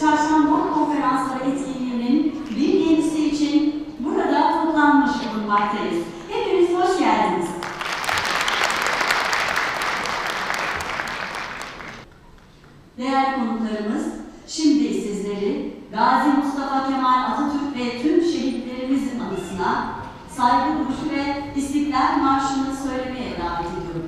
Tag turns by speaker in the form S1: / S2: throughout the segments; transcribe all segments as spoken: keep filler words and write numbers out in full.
S1: Çarşamba Konferansları etkinliğinin bir yenisi için burada toplanmış bulunmaktayız. Hepiniz hoş geldiniz. Değerli konuklarımız, şimdi sizleri Gazi Mustafa Kemal Atatürk ve tüm şehitlerimizin anısına saygı duruşu ve İstiklal Marşı'nı söylemeye davet ediyorum.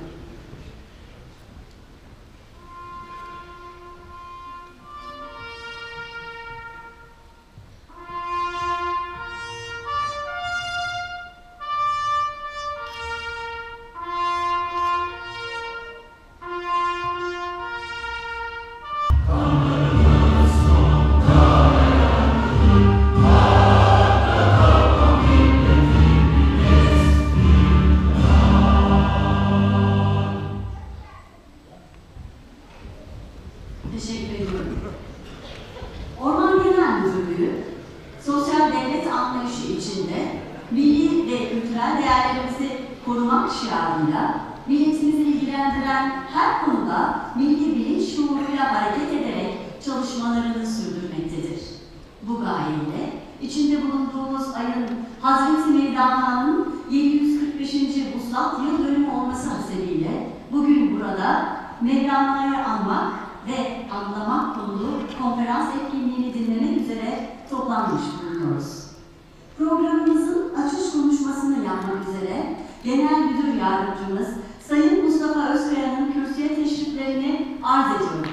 S1: Teşekkür ediyorum. Orman Genel Müdürlüğü, sosyal devlet anlayışı içinde milli ve kültürel değerlerimizi korumak şiarıyla milletimizi ilgilendiren her konuda milli bilinç şuuruyla hareket ederek çalışmalarını sürdürmektedir. Bu gayeyle içinde bulunduğumuz ayın Hazreti Mevlana'nın yedi yüz kırk beşinci Vuslat yıl dönümü olması hasebiyle bugün burada Mevlana'yı anmak ve anlamak konulu konferans etkinliğini dinlemek üzere toplanmış bulunuyoruz. Programımızın açış konuşmasını yapmak üzere Genel Müdür Yardımcımız Sayın Mustafa Özkaya'nın kürsüye teşriflerini arz ediyorum.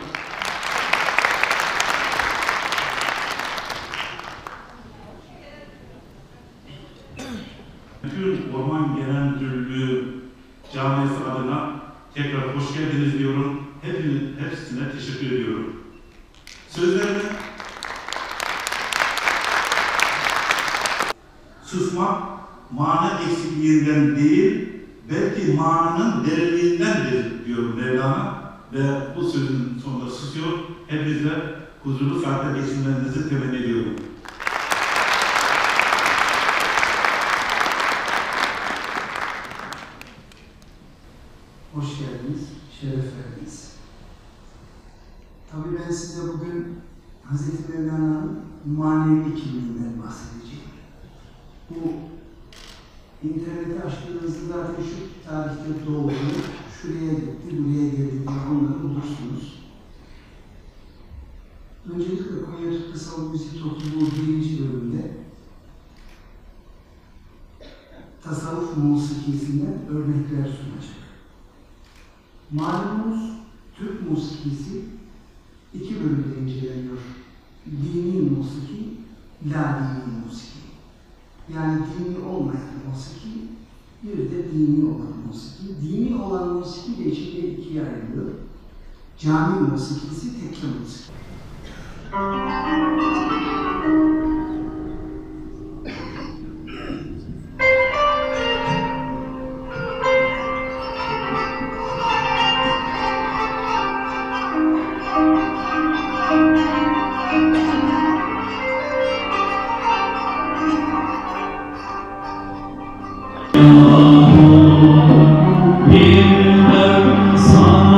S2: Tüm Orman Genel Müdürlüğü camiası adına tekrar hoş geldiniz diyorum. Hepiniz, hepsine teşekkür ediyorum. Sözlerimi susmak mana eksikliğinden değil, belki mananın derinliğindendir diyor Mevlana ve bu sözün sonunda susuyor. Hepinize huzurlu saatler geçirmenizi temenni ediyorum.
S3: Hoş geldiniz, şeref verdiniz. Tabii ben size bugün Hazreti Mevlana'nın manevi kimliğinden bahsedeceğim. Bu internete açtığınızda zaten şu tarihte doğdu, şuraya gitti, buraya geldi, onları bulursunuz. Öncelikle Konya Türk Kısa Müzik Topluluğu birinci bölümde tasavvuf musikisinden örnekler sunacak. Malumunuz Türk musikisi iki bölümde inceleniyor. Dini musiki, la dini musiki. Yani dini olmayan musiki, bir de dini olan musiki. Dini olan musiki de içinde ikiye ayrılıyor. Cami musikisi, tekke musiki.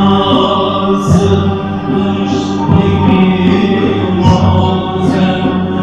S4: Sana sığmış gibi ol sen.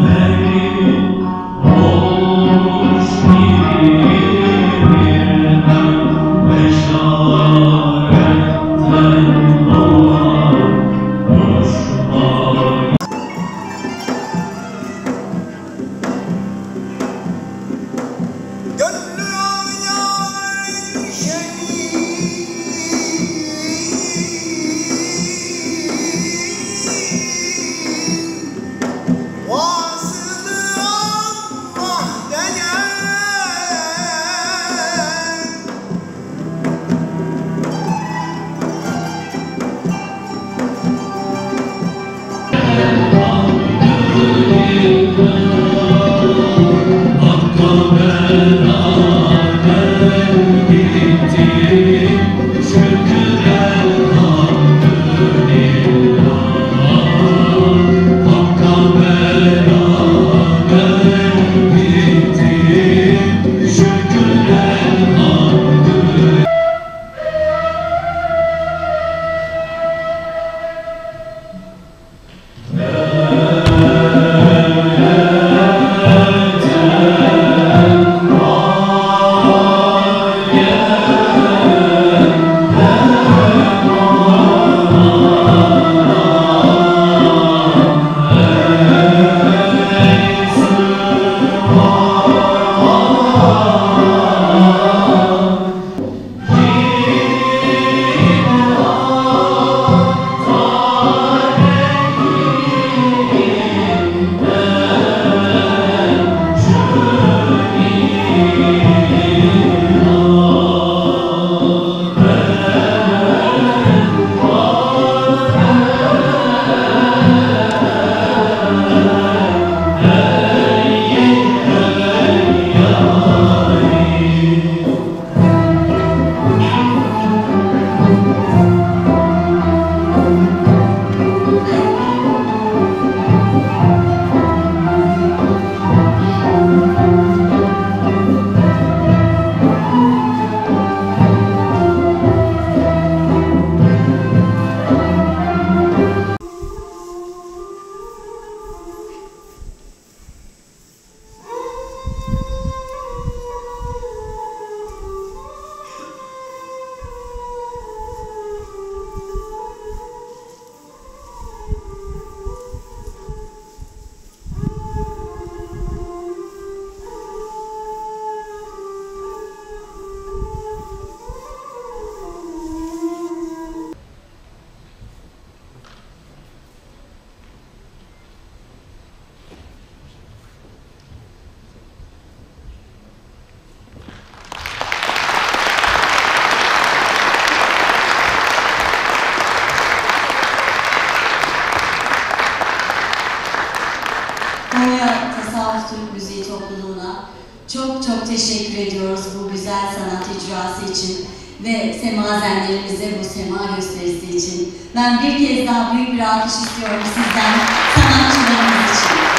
S4: Konya Tasavvuf Türk Müziği Topluluğu'na çok çok teşekkür ediyoruz bu güzel sanat icrası için ve semazenlerimize bu sema gösterisi için. Ben bir kez daha büyük bir alkış istiyorum sizden, sanatçılarımız için.